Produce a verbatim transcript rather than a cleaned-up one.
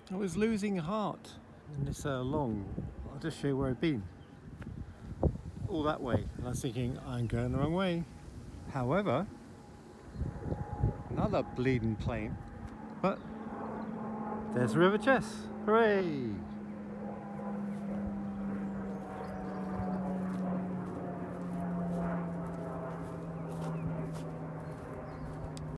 I was losing heart in this uh, long, I'll just show you where I've been. All that way, and I was thinking, I'm going the wrong way. However, another bleeding plane, but there's River Chess, hooray!